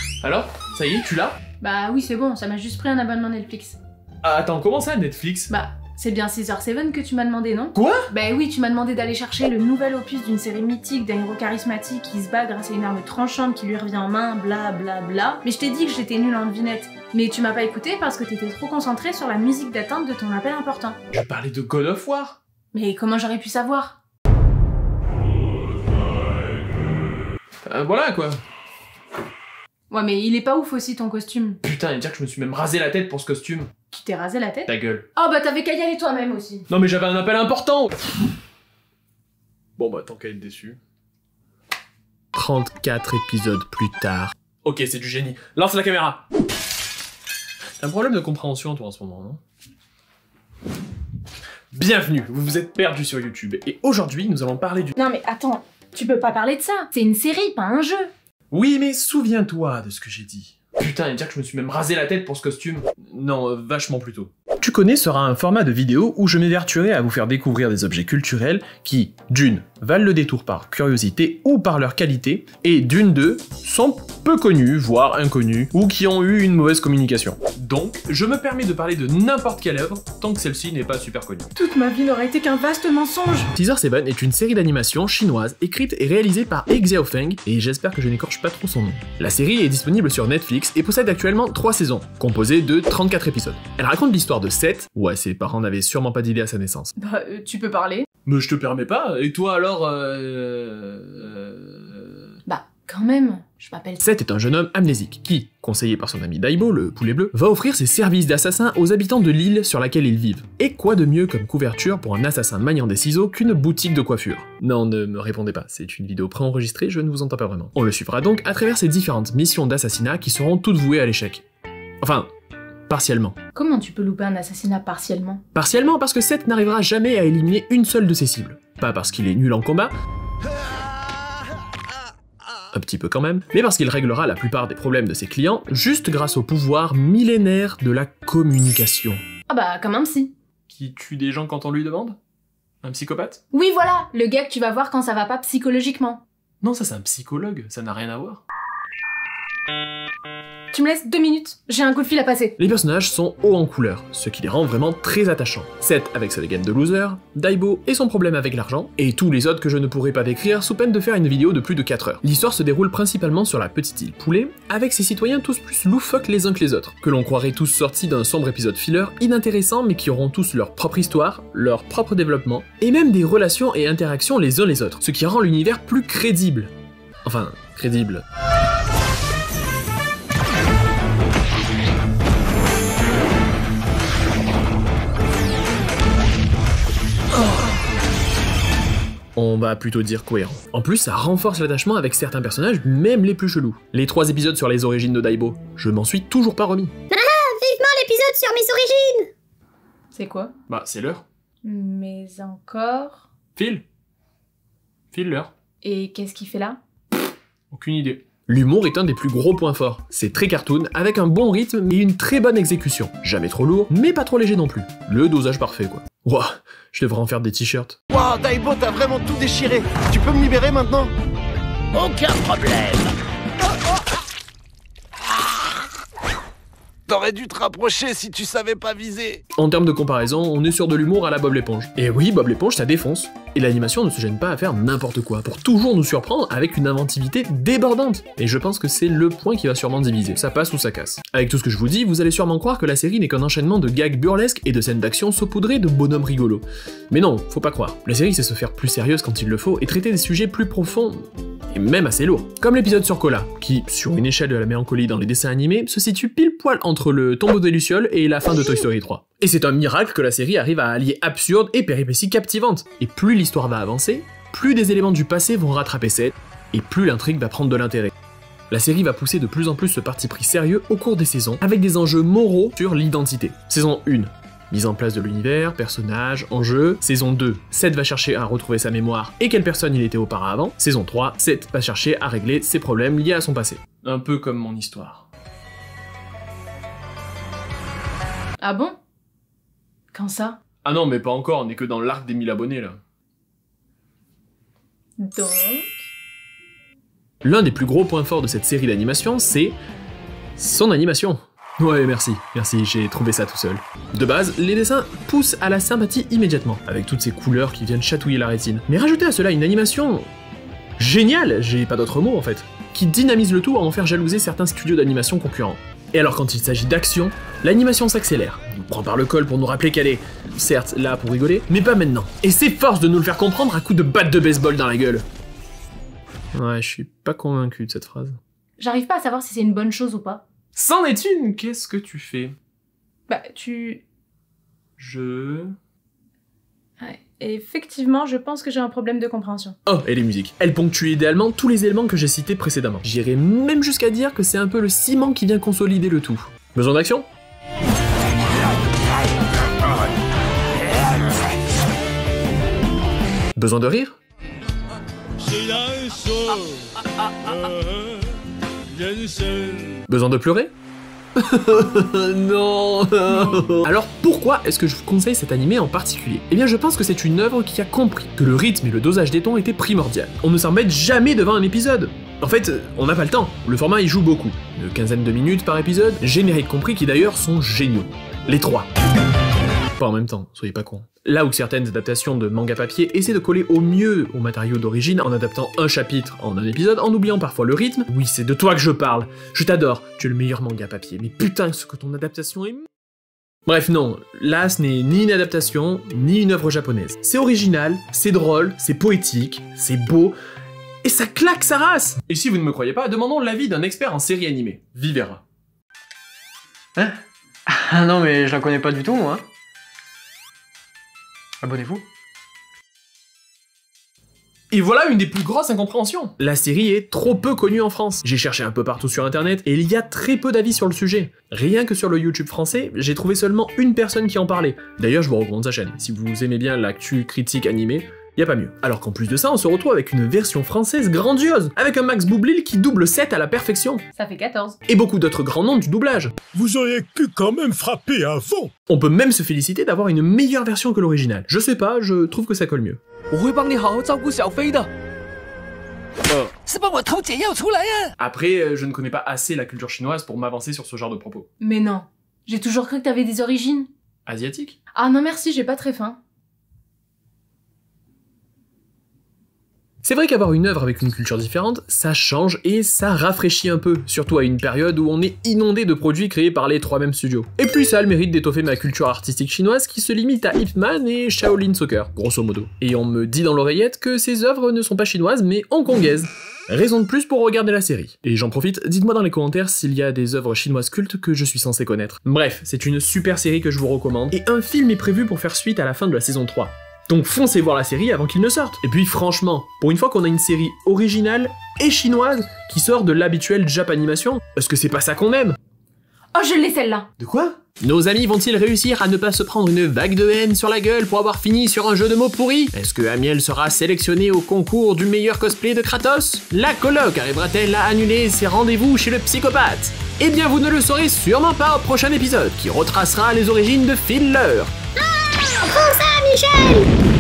Alors? Ça y est, tu l'as? Bah oui, c'est bon, ça m'a juste pris un abonnement Netflix. Ah, attends, comment ça, Netflix? Bah, c'est bien Caesar 7 que tu m'as demandé, non? Quoi? Bah oui, tu m'as demandé d'aller chercher le nouvel opus d'une série mythique d'un héros charismatique qui se bat grâce à une arme tranchante qui lui revient en main, bla bla bla. Mais je t'ai dit que j'étais nulle en devinette. Mais tu m'as pas écouté parce que t'étais trop concentré sur la musique d'attente de ton appel important. Je parlais de God of War. Mais comment j'aurais pu savoir? Voilà, quoi. Ouais, mais il est pas ouf aussi ton costume. Putain, et dire que je me suis même rasé la tête pour ce costume. Tu t'es rasé la tête? Ta gueule. Oh bah t'avais qu'à y aller toi-même aussi. Non mais j'avais un appel important. Bon bah tant qu'à être déçu. 34 épisodes plus tard. Ok, c'est du génie. Lance la caméra. T'as un problème de compréhension toi en ce moment, non? Bienvenue, vous vous êtes perdu sur YouTube. Et aujourd'hui, nous allons parler du... Non mais attends, tu peux pas parler de ça. C'est une série, pas un jeu. Oui, mais souviens-toi de ce que j'ai dit. Putain, et dire que je me suis même rasé la tête pour ce costume. Non, vachement plutôt. Tu connais sera un format de vidéo où je m'évertuerai à vous faire découvrir des objets culturels qui, d'une, valent le détour par curiosité ou par leur qualité, et d'une, deux, sont peu connus, voire inconnus, ou qui ont eu une mauvaise communication. Donc, je me permets de parler de n'importe quelle œuvre, tant que celle-ci n'est pas super connue. Toute ma vie n'aurait été qu'un vaste mensonge. Caesar 7 est une série d'animation chinoise écrite et réalisée par He Xiaofeng, et j'espère que je n'écorche pas trop son nom. La série est disponible sur Netflix et possède actuellement 3 saisons, composées de 34 épisodes. Elle raconte l'histoire de Seth, ouais ses parents n'avaient sûrement pas d'idée à sa naissance. Bah, tu peux parler. Mais je te permets pas, et toi alors Bah, quand même, je m'appelle... Seth est un jeune homme amnésique qui, conseillé par son ami Daibo, le poulet bleu, va offrir ses services d'assassin aux habitants de l'île sur laquelle ils vivent. Et quoi de mieux comme couverture pour un assassin maniant des ciseaux qu'une boutique de coiffure? Non, ne me répondez pas, c'est une vidéo préenregistrée, je ne vous entends pas vraiment. On le suivra donc à travers ces différentes missions d'assassinat qui seront toutes vouées à l'échec. Enfin, partiellement. Comment tu peux louper un assassinat partiellement? Partiellement parce que Seth n'arrivera jamais à éliminer une seule de ses cibles. Pas parce qu'il est nul en combat, un petit peu quand même, mais parce qu'il réglera la plupart des problèmes de ses clients juste grâce au pouvoir millénaire de la communication. Ah bah, comme un psy. Qui tue des gens quand on lui demande? Un psychopathe? Oui, voilà, le gars que tu vas voir quand ça va pas psychologiquement. Non, ça c'est un psychologue, ça n'a rien à voir. Tu me laisses 2 minutes, j'ai un coup de fil à passer. Les personnages sont hauts en couleur, ce qui les rend vraiment très attachants. Seth avec sa dégaine de loser, Daibo et son problème avec l'argent, et tous les autres que je ne pourrais pas décrire sous peine de faire une vidéo de plus de 4 heures. L'histoire se déroule principalement sur la petite île Poulet, avec ses citoyens tous plus loufoques les uns que les autres, que l'on croirait tous sortis d'un sombre épisode filler inintéressant mais qui auront tous leur propre histoire, leur propre développement, et même des relations et interactions les uns les autres, ce qui rend l'univers plus crédible. Enfin, crédible. On va plutôt dire cohérent. En plus, ça renforce l'attachement avec certains personnages, même les plus chelous. Les 3 épisodes sur les origines de Daibo, je m'en suis toujours pas remis. Vivement l'épisode sur mes origines! C'est quoi? Bah, c'est l'heure. Mais encore... File-leur. Et qu'est-ce qu'il fait là? Aucune idée. L'humour est un des plus gros points forts. C'est très cartoon, avec un bon rythme et une très bonne exécution. Jamais trop lourd, mais pas trop léger non plus. Le dosage parfait, quoi. Ouah, je devrais en faire des t-shirts. Waouh, Daibo, t'as vraiment tout déchiré. Tu peux me libérer maintenant? Aucun problème. T'aurais dû te rapprocher si tu savais pas viser. En termes de comparaison, on est sur de l'humour à la Bob l'éponge. Et oui, Bob l'éponge, ça défonce. Et l'animation ne se gêne pas à faire n'importe quoi, pour toujours nous surprendre avec une inventivité débordante. Et je pense que c'est le point qui va sûrement diviser. Ça passe ou ça casse. Avec tout ce que je vous dis, vous allez sûrement croire que la série n'est qu'un enchaînement de gags burlesques et de scènes d'action saupoudrées de bonhommes rigolos. Mais non, faut pas croire. La série sait se faire plus sérieuse quand il le faut et traiter des sujets plus profonds et même assez lourd. Comme l'épisode sur Cola, qui, sur une échelle de la mélancolie dans les dessins animés, se situe pile poil entre le tombeau des Lucioles et la fin de Toy Story 3. Et c'est un miracle que la série arrive à allier absurde et péripéties captivantes. Et plus l'histoire va avancer, plus des éléments du passé vont rattraper Seth, et plus l'intrigue va prendre de l'intérêt. La série va pousser de plus en plus ce parti pris sérieux au cours des saisons, avec des enjeux moraux sur l'identité. Saison 1. Mise en place de l'univers, personnages, enjeux. Saison 2, Seth va chercher à retrouver sa mémoire et quelle personne il était auparavant. Saison 3, Seth va chercher à régler ses problèmes liés à son passé. Un peu comme mon histoire. Ah bon? Quand ça? Ah non, mais pas encore, on est que dans l'arc des 1000 abonnés là. Donc... L'un des plus gros points forts de cette série d'animation, c'est son animation. Ouais, merci, j'ai trouvé ça tout seul. De base, les dessins poussent à la sympathie immédiatement, avec toutes ces couleurs qui viennent chatouiller la rétine. Mais rajoutez à cela une animation géniale, j'ai pas d'autre mot en fait, qui dynamise le tout à en faire jalouser certains studios d'animation concurrents. Et alors quand il s'agit d'action, l'animation s'accélère, nous prend par le col pour nous rappeler qu'elle est, certes, là pour rigoler, mais pas maintenant. Et s'efforce de nous le faire comprendre à coups de batte de baseball dans la gueule. Ouais, je suis pas convaincu de cette phrase. J'arrive pas à savoir si c'est une bonne chose ou pas. C'en est une, qu'est-ce que tu fais? Ouais, effectivement, je pense que j'ai un problème de compréhension. Oh, et les musiques. Elles ponctuent idéalement tous les éléments que j'ai cités précédemment. J'irais même jusqu'à dire que c'est un peu le ciment qui vient consolider le tout. Besoin d'action? Besoin de rire? Besoin de pleurer? Non. Alors pourquoi est-ce que je vous conseille cet animé en particulier? Eh bien je pense que c'est une œuvre qui a compris que le rythme et le dosage des tons étaient primordial. On ne s'embête jamais devant un épisode. En fait, on n'a pas le temps. Le format y joue beaucoup. Une quinzaine de minutes par épisode, générique compris, qui d'ailleurs sont géniaux. Les trois. Pas en même temps, soyez pas cons. Là où certaines adaptations de manga papier essaient de coller au mieux aux matériaux d'origine en adaptant un chapitre en un épisode, en oubliant parfois le rythme, oui c'est de toi que je parle, je t'adore, tu es le meilleur manga papier, mais putain ce que ton adaptation est... Bref non, là ce n'est ni une adaptation, ni une œuvre japonaise. C'est original, c'est drôle, c'est poétique, c'est beau, et ça claque sa race. Et si vous ne me croyez pas, demandons l'avis d'un expert en série animée, Vivera. Hein? Ah non mais je la connais pas du tout moi. Abonnez-vous. Et voilà une des plus grosses incompréhensions. La série est trop peu connue en France. J'ai cherché un peu partout sur internet et il y a très peu d'avis sur le sujet. Rien que sur le YouTube français, j'ai trouvé seulement une personne qui en parlait. D'ailleurs, je vous recommande sa chaîne. Si vous aimez bien l'actu critique animée, y a pas mieux. Alors qu'en plus de ça, on se retrouve avec une version française grandiose, avec un Max Boublil qui double 7 à la perfection. Ça fait 14. Et beaucoup d'autres grands noms du doublage. Vous auriez pu quand même frapper avant. On peut même se féliciter d'avoir une meilleure version que l'original. Je sais pas, je trouve que ça colle mieux. Après, je ne connais pas assez la culture chinoise pour m'avancer sur ce genre de propos. Mais non, j'ai toujours cru que t'avais des origines. Asiatique? Ah non merci, j'ai pas très faim. C'est vrai qu'avoir une œuvre avec une culture différente, ça change et ça rafraîchit un peu, surtout à une période où on est inondé de produits créés par les trois mêmes studios. Et puis ça a le mérite d'étoffer ma culture artistique chinoise qui se limite à Ip Man et Shaolin Soccer, grosso modo. Et on me dit dans l'oreillette que ces œuvres ne sont pas chinoises mais hongkongaises. Raison de plus pour regarder la série. Et j'en profite, dites-moi dans les commentaires s'il y a des œuvres chinoises cultes que je suis censé connaître. Bref, c'est une super série que je vous recommande, et un film est prévu pour faire suite à la fin de la saison 3. Donc foncez voir la série avant qu'il ne sorte. Et puis franchement, pour une fois qu'on a une série originale et chinoise qui sort de l'habituel Japanimation, est-ce que c'est pas ça qu'on aime? Oh je l'ai celle-là. De quoi? Nos amis vont-ils réussir à ne pas se prendre une vague de haine sur la gueule pour avoir fini sur un jeu de mots pourri? Est-ce que Amiel sera sélectionné au concours du meilleur cosplay de Kratos? La coloc arrivera-t-elle à annuler ses rendez-vous chez le psychopathe? Eh bien vous ne le saurez sûrement pas au prochain épisode qui retracera les origines de Fiddler. Prends ça, Michel!